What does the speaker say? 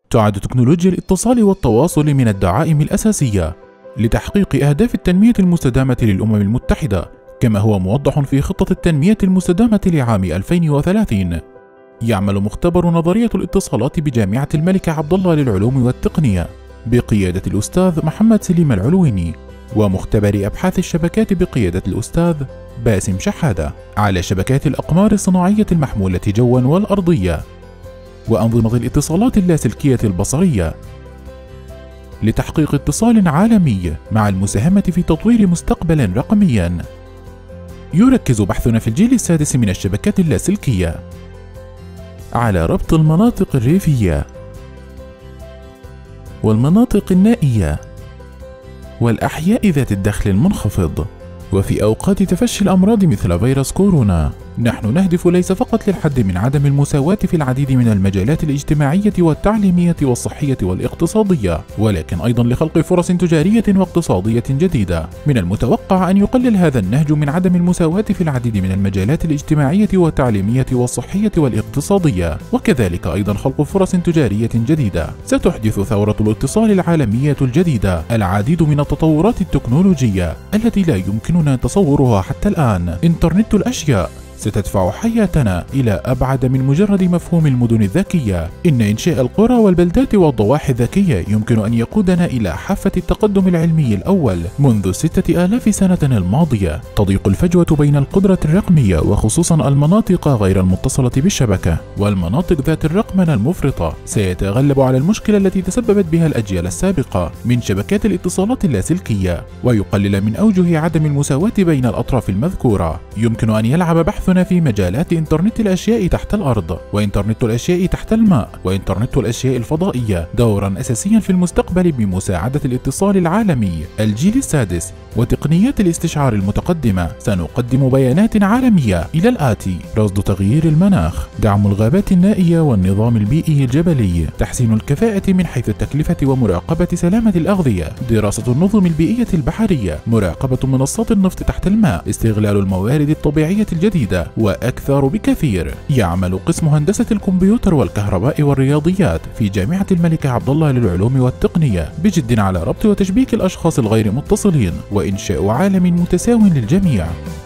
تعد تكنولوجيا الاتصال والتواصل من الدعائم الأساسية لتحقيق أهداف التنمية المستدامة للأمم المتحدة، كما هو موضح في خطة التنمية المستدامة لعام 2030. يعمل مختبر نظرية الاتصالات بجامعة الملك عبدالله للعلوم والتقنية بقيادة الأستاذ محمد-سليم العلويني، ومختبر أبحاث الشبكات بقيادة الأستاذ باسم شحادة على شبكات الأقمار الصناعية المحمولة جوا والأرضية وأنظمة الاتصالات اللاسلكية البصرية لتحقيق اتصال عالمي مع المساهمة في تطوير مستقبل رقميا. يركز بحثنا في الجيل السادس من الشبكات اللاسلكية على ربط المناطق الريفية والمناطق النائية والأحياء ذات الدخل المنخفض، وفي أوقات تفشي الأمراض مثل فيروس كورونا. نحن نهدف ليس فقط للحد من عدم المساواة في العديد من المجالات الاجتماعية والتعليمية والصحية والاقتصادية، ولكن أيضا لخلق فرص تجارية واقتصادية جديدة. من المتوقع أن يقلل هذا النهج من عدم المساواة في العديد من المجالات الاجتماعية والتعليمية والصحية والاقتصادية، وكذلك أيضا خلق فرص تجارية جديدة. ستحدث ثورة الاتصال العالمية الجديدة العديد من التطورات التكنولوجية التي لا يمكننا تصورها حتى الآن. إنترنت الأشياء ستدفع حياتنا إلى أبعد من مجرد مفهوم المدن الذكية. إن إنشاء القرى والبلدات والضواحي الذكية يمكن أن يقودنا إلى حافة التقدم العلمي الأول منذ 6000 سنة الماضية. تضيق الفجوة بين القدرة الرقمية وخصوصا المناطق غير المتصلة بالشبكة والمناطق ذات الرقمنة المفرطة سيتغلب على المشكلة التي تسببت بها الأجيال السابقة من شبكات الاتصالات اللاسلكية، ويقلل من أوجه عدم المساواة بين الأطراف المذكورة. يمكن أن يلعب بحث في مجالات إنترنت الأشياء تحت الأرض، وإنترنت الأشياء تحت الماء، وإنترنت الأشياء الفضائية دورا أساسيا في المستقبل بمساعدة الاتصال العالمي الجيل السادس وتقنيات الاستشعار المتقدمة. سنقدم بيانات عالمية إلى الآتي: رصد تغيير المناخ، دعم الغابات النائية والنظام البيئي الجبلي، تحسين الكفاءة من حيث التكلفة ومراقبة سلامة الأغذية، دراسة النظم البيئية البحرية، مراقبة منصات النفط تحت الماء، استغلال الموارد الطبيعية الجديدة، وأكثر بكثير. يعمل قسم هندسة الكمبيوتر والكهرباء والرياضيات في جامعة الملك عبدالله للعلوم والتقنية بجد على ربط وتشبيك الأشخاص الغير متصلين وإنشاء عالم متساو للجميع.